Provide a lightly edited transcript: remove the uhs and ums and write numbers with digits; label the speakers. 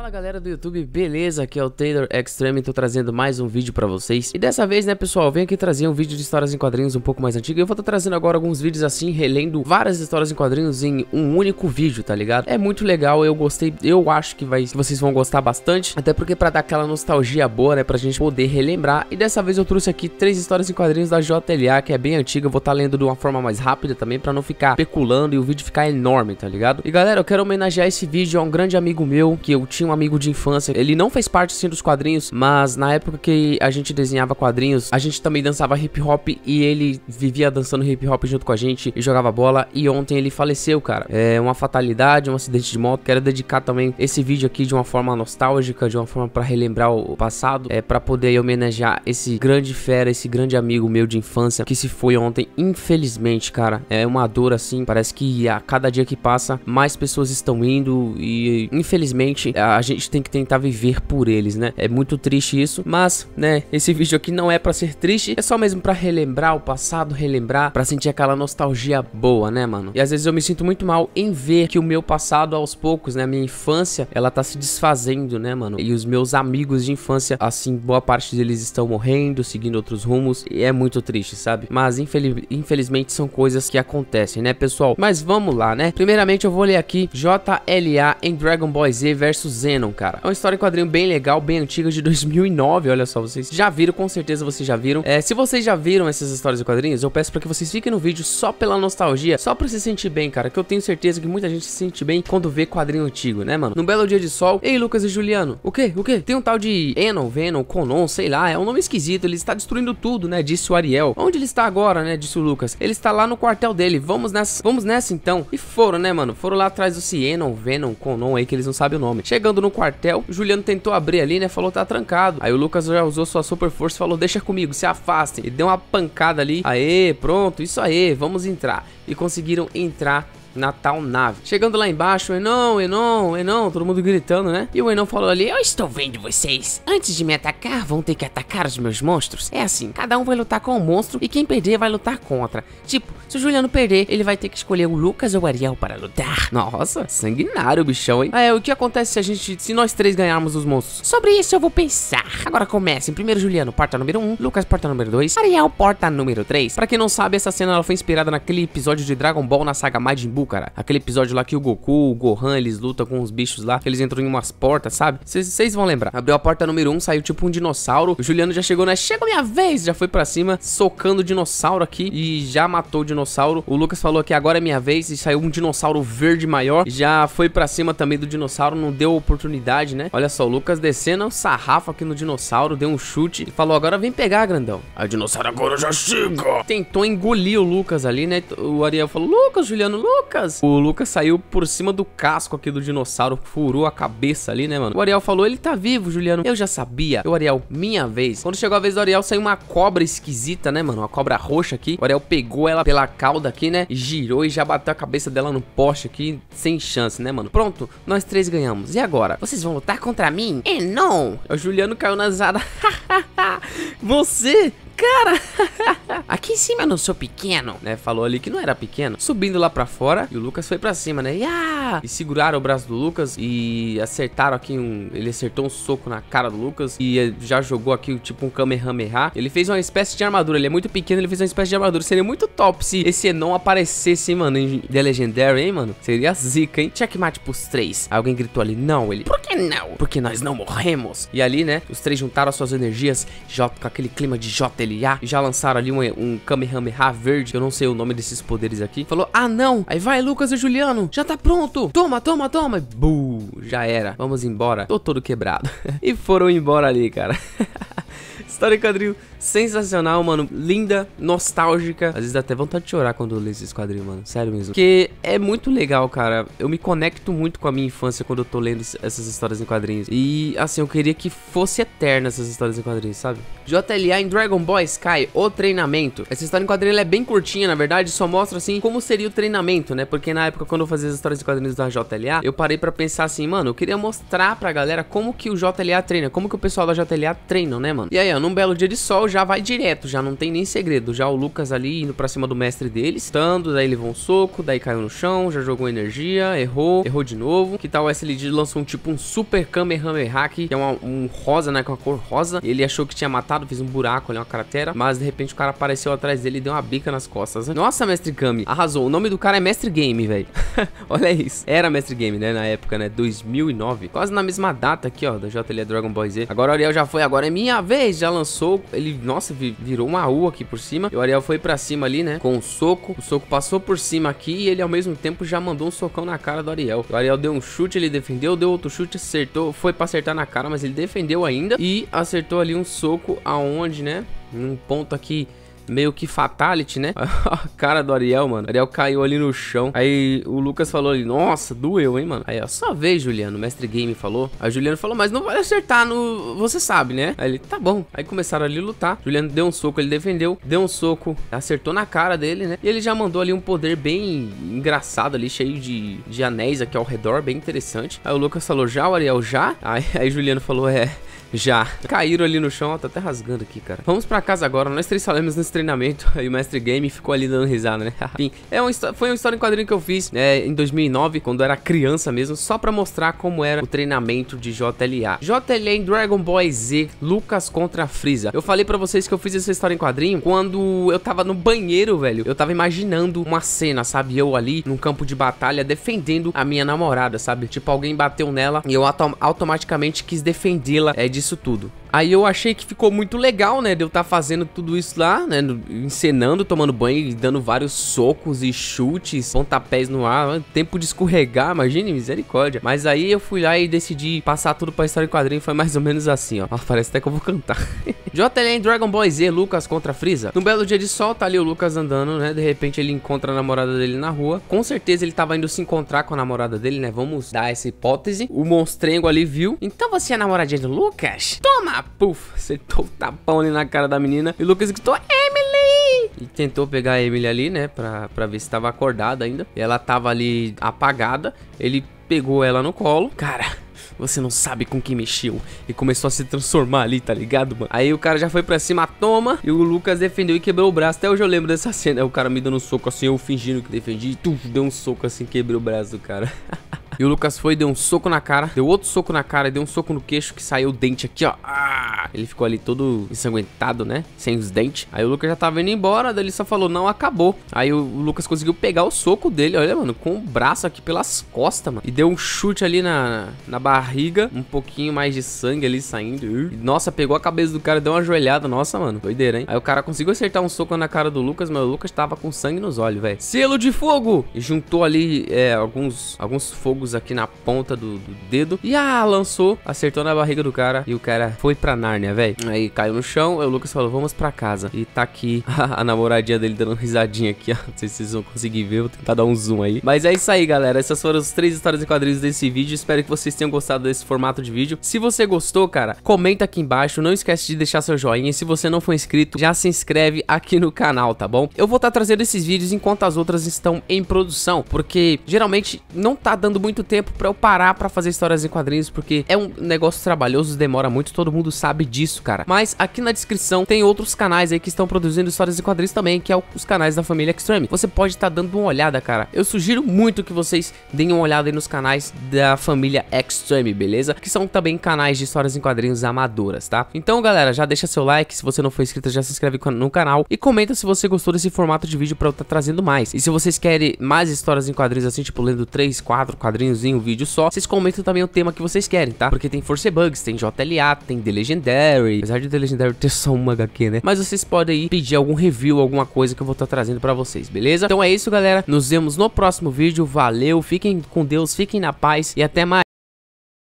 Speaker 1: Fala galera do YouTube, beleza? Aqui é o Taylor Extreme, tô trazendo mais um vídeo pra vocês. E dessa vez, né pessoal, eu venho aqui trazer um vídeo de histórias em quadrinhos um pouco mais antigo. Eu vou estar trazendo agora alguns vídeos assim, relendo várias histórias em quadrinhos em um único vídeo, tá ligado? É muito legal, eu gostei, eu acho que vocês vão gostar bastante. Até porque pra dar aquela nostalgia boa, né, pra gente poder relembrar. E dessa vez eu trouxe aqui 3 histórias em quadrinhos da JLA, que é bem antiga. Eu vou estar lendo de uma forma mais rápida também, pra não ficar especulando e o vídeo ficar enorme, tá ligado? E galera, eu quero homenagear esse vídeo a um grande amigo meu, que eu tinha um amigo de infância. Ele não fez parte assim dos quadrinhos, mas na época que a gente desenhava quadrinhos, a gente também dançava hip hop e ele vivia dançando hip hop junto com a gente e jogava bola. E ontem ele faleceu, cara. É uma fatalidade, um acidente de moto. Quero dedicar também esse vídeo aqui de uma forma nostálgica, de uma forma pra relembrar o passado, pra poder homenagear esse grande fera, esse grande amigo meu de infância que se foi ontem, infelizmente, cara. É uma dor assim, parece que a cada dia que passa, mais pessoas estão indo e infelizmente a gente tem que tentar viver por eles, né? É muito triste isso, mas, né, esse vídeo aqui não é pra ser triste, é só mesmo pra relembrar o passado, relembrar, pra sentir aquela nostalgia boa, né, mano? E às vezes eu me sinto muito mal em ver que o meu passado, aos poucos, né, a minha infância, ela tá se desfazendo, né, mano? E os meus amigos de infância, assim, boa parte deles estão morrendo, seguindo outros rumos, e é muito triste, sabe? Mas, infelizmente, são coisas que acontecem, né, pessoal? Mas vamos lá, né? Primeiramente, eu vou ler aqui JLA em Dragon Ball Z versus Zenon, cara. É uma história em quadrinho bem legal, bem antiga, de 2009, olha só, vocês já viram, com certeza vocês já viram. Se vocês já viram essas histórias em quadrinhos, eu peço pra que vocês fiquem no vídeo só pela nostalgia, só pra se sentir bem, cara, que eu tenho certeza que muita gente se sente bem quando vê quadrinho antigo, né, mano? Num belo dia de sol, ei, Lucas e Juliano, o quê? Tem um tal de Enon, Venom, Conon, sei lá, é um nome esquisito, ele está destruindo tudo, né, disse o Ariel. Onde ele está agora, né, disse o Lucas. Ele está lá no quartel dele, vamos nessa então. E foram, né, mano, foram lá atrás do Enon, Venom, Conon aí, que eles não sabem o nome. Chegando no quartel, o Juliano tentou abrir ali, né, falou tá trancado. Aí o Lucas já usou sua super força e falou deixa comigo, se afastem. E deu uma pancada ali, aê, pronto, isso aí, vamos entrar. E conseguiram entrar na tal nave. Chegando lá embaixo, Enon, todo mundo gritando, né? E o Enon falou ali, eu estou vendo vocês. Antes de me atacar, vão ter que atacar os meus monstros. É assim, cada um vai lutar com um monstro e quem perder vai lutar contra. Tipo, se o Juliano perder, ele vai ter que escolher o Lucas ou o Ariel para lutar. Nossa, sanguinário o bichão, hein? O que acontece se nós 3 ganharmos os monstros? Sobre isso eu vou pensar. Agora comecem. Primeiro Juliano, porta número 1, Lucas, porta número 2, Ariel, porta número 3. Pra quem não sabe, essa cena ela foi inspirada naquele episódio de Dragon Ball na saga Majin Buu, cara. Aquele episódio lá que o Goku, o Gohan, eles lutam com os bichos lá, que eles entram em umas portas, sabe? Vocês vão lembrar. Abriu a porta número 1, saiu tipo um dinossauro. O Juliano já chegou, né? Chega minha vez! Já foi pra cima, socando o dinossauro aqui e já matou o dinossauro. O Lucas falou que agora é minha vez e saiu um dinossauro verde maior. Já foi pra cima também do dinossauro, não deu oportunidade, né? Olha só, o Lucas descendo o sarrafo aqui no dinossauro, deu um chute e falou, agora vem pegar, grandão. Aí o dinossauro agora já chega! Tentou engolir o Lucas ali, né? O Ariel falou, Lucas, Juliano, Lucas! O Lucas saiu por cima do casco aqui do dinossauro, furou a cabeça ali, né, mano? O Ariel falou, ele tá vivo, Juliano. Eu já sabia. O Ariel, minha vez. Quando chegou a vez do Ariel, saiu uma cobra esquisita, né, mano? Uma cobra roxa aqui. O Ariel pegou ela pela cauda aqui, né? E girou e já bateu a cabeça dela no poste aqui, sem chance, né, mano? Pronto, nós 3 ganhamos. E agora? Vocês vão lutar contra mim? Não! O Juliano caiu na zada. Você... Cara, aqui em cima eu não sou pequeno, né? Falou ali que não era pequeno. Subindo lá pra fora e o Lucas foi pra cima, né? E seguraram o braço do Lucas e acertaram aqui ele acertou um soco na cara do Lucas e já jogou aqui tipo um Kamehameha. Ele fez uma espécie de armadura, ele é muito pequeno, ele fez uma espécie de armadura. Seria muito top se esse Enon aparecesse, mano, em The Legendary, hein, mano? Seria zica, hein? Checkmate pros 3. Alguém gritou ali, não, ele, por que não? Porque nós não morremos. E ali, né, os 3 juntaram as suas energias, com aquele clima de JLA, e já lançaram ali um Kamehameha verde, que eu não sei o nome desses poderes aqui. Falou, ah não, aí vai Lucas e Juliano, já tá pronto, toma, já era, vamos embora, tô todo quebrado. E foram embora ali, cara. História em quadrinho sensacional, mano. Linda, nostálgica. Às vezes dá até vontade de chorar quando eu leio esses quadrinhos, mano. Sério mesmo. Porque é muito legal, cara. Eu me conecto muito com a minha infância quando eu tô lendo essas histórias em quadrinhos. E, assim, eu queria que fosse eterna essas histórias em quadrinhos, sabe? JLA em Dragon Ball Sky, o treinamento. Essa história em quadrinho ela é bem curtinha, na verdade. Só mostra, assim, como seria o treinamento, né? Porque na época, quando eu fazia as histórias em quadrinhos da JLA, eu parei pra pensar assim, mano, eu queria mostrar pra galera como que o JLA treina. Como que o pessoal da JLA treina, né, mano? E aí, ó, num belo dia de sol, já vai direto, já não tem nem segredo. Já o Lucas ali indo pra cima do mestre deles, tando, daí levou um soco, daí caiu no chão, já jogou energia, errou de novo. Que tal o SLD lançou um super Kamehameha, que é um rosa, né, com a cor rosa. Ele achou que tinha matado, fez um buraco ali, uma cratera, mas de repente o cara apareceu atrás dele e deu uma bica nas costas, né? Nossa, Mestre Kami, arrasou. O nome do cara é Mestre Game, velho. Olha isso. Era Mestre Game, né, na época, né, 2009. Quase na mesma data aqui, ó, da JL Dragon Ball Z. Agora o Ariel já foi, agora é minha vez. Já lançou, ele, nossa, virou uma U aqui por cima. E o Ariel foi pra cima ali, né, com um soco. O soco passou por cima aqui e ele ao mesmo tempo já mandou um socão na cara do Ariel. O Ariel deu um chute, ele defendeu, deu outro chute, acertou. Foi pra acertar na cara, mas ele defendeu ainda. E acertou ali um soco aonde, né, num ponto aqui meio que fatality, né? A cara do Ariel, mano. O Ariel caiu ali no chão. Aí o Lucas falou ali, nossa, doeu, hein, mano. Aí, ó, só vez, Juliano, o Mestre Game falou. Aí o Juliano falou, mas não vai acertar no... Você sabe, né? Aí ele, tá bom. Aí começaram ali a lutar. Juliano deu um soco, ele defendeu. Deu um soco, acertou na cara dele, né? E ele já mandou ali um poder bem engraçado ali, cheio de anéis aqui ao redor, bem interessante. Aí o Lucas falou, já, o Ariel, já? Aí Juliano falou, já. Caíram ali no chão, ó, tá até rasgando aqui, cara. Vamos pra casa agora, nós três falamos nesse treinamento. Aí o Mestre Game ficou ali dando risada, né? Enfim, foi uma história em quadrinho que eu fiz, né, em 2009, quando eu era criança mesmo, só pra mostrar como era o treinamento de JLA. JLA em Dragon Ball Z, Lucas contra Frieza. Eu falei pra vocês que eu fiz essa história em quadrinho quando eu tava no banheiro, velho. Eu tava imaginando uma cena, sabe? Eu ali, num campo de batalha, defendendo a minha namorada, sabe? Tipo, alguém bateu nela e eu automaticamente quis defendê-la, disso tudo. Aí eu achei que ficou muito legal, né, de eu estar fazendo tudo isso lá, né, encenando, tomando banho e dando vários socos e chutes, pontapés no ar, tempo de escorregar, imagine, misericórdia. Mas aí eu fui lá e decidi passar tudo pra história em quadrinho, foi mais ou menos assim, ó. Parece até que eu vou cantar. JLA em Dragon Ball Z, Lucas contra Frieza. Num belo dia de sol, tá ali o Lucas andando, né, de repente ele encontra a namorada dele na rua. Com certeza ele tava indo se encontrar com a namorada dele, né, vamos dar essa hipótese. O monstrengo ali viu. Então você é a namoradinha do Lucas? Toma! Puf, acertou o tapão ali na cara da menina. E o Lucas gritou, Emily! E tentou pegar a Emily ali, né, pra ver se tava acordada ainda. E ela tava ali apagada. Ele pegou ela no colo. Cara, você não sabe com que mexeu. E começou a se transformar ali, tá ligado, mano? Aí o cara já foi pra cima, toma. E o Lucas defendeu e quebrou o braço. Até hoje eu lembro dessa cena. O cara me dando um soco assim, eu fingindo que defendi. E deu um soco assim, quebrou o braço do cara. E o Lucas foi, deu um soco na cara, deu outro soco na cara, deu um soco no queixo que saiu o dente aqui, ó. Ele ficou ali todo ensanguentado, né? Sem os dentes. Aí o Lucas já tava indo embora, daí ele só falou, não, acabou. Aí o Lucas conseguiu pegar o soco dele, olha, mano, com o braço aqui pelas costas, mano. E deu um chute ali na barriga, um pouquinho mais de sangue ali saindo. E, nossa, pegou a cabeça do cara, deu uma joelhada, nossa, mano, doideira, hein? Aí o cara conseguiu acertar um soco na cara do Lucas, mas o Lucas tava com sangue nos olhos, velho. Selo de fogo! E juntou ali alguns fogos aqui na ponta do dedo. E lançou, acertou na barriga do cara. E o cara foi pra Nárnia, velho. Aí caiu no chão. Aí o Lucas falou, vamos pra casa. E tá aqui a namoradinha dele dando risadinha aqui, ó. Não sei se vocês vão conseguir ver, vou tentar dar um zoom aí. Mas é isso aí, galera. Essas foram as 3 histórias em quadrinhos desse vídeo. Espero que vocês tenham gostado desse formato de vídeo. Se você gostou, cara, comenta aqui embaixo. Não esquece de deixar seu joinha. E se você não for inscrito, já se inscreve aqui no canal, tá bom? Eu vou estar trazendo esses vídeos enquanto as outras estão em produção, porque geralmente não tá dando muito tempo pra eu parar pra fazer histórias em quadrinhos, porque é um negócio trabalhoso, demora muito, todo mundo sabe disso, cara. Mas aqui na descrição tem outros canais aí que estão produzindo histórias em quadrinhos também, que é os canais da família Extreme. Você pode estar dando uma olhada, cara. Eu sugiro muito que vocês deem uma olhada aí nos canais da família Extreme, beleza? Que são também canais de histórias em quadrinhos amadoras, tá? Então, galera, já deixa seu like, se você não for inscrito, já se inscreve no canal e comenta se você gostou desse formato de vídeo pra eu estar trazendo mais. E se vocês querem mais histórias em quadrinhos assim, tipo lendo 3, 4 quadrinhos em um vídeo só, vocês comentam também o tema que vocês querem, tá? Porque tem Force Bugs, tem JLA, tem The Legendary. Apesar de The Legendary ter só uma HQ, né? Mas vocês podem aí pedir algum review, alguma coisa que eu vou estar trazendo pra vocês, beleza? Então é isso, galera. Nos vemos no próximo vídeo. Valeu, fiquem com Deus, fiquem na paz e até mais.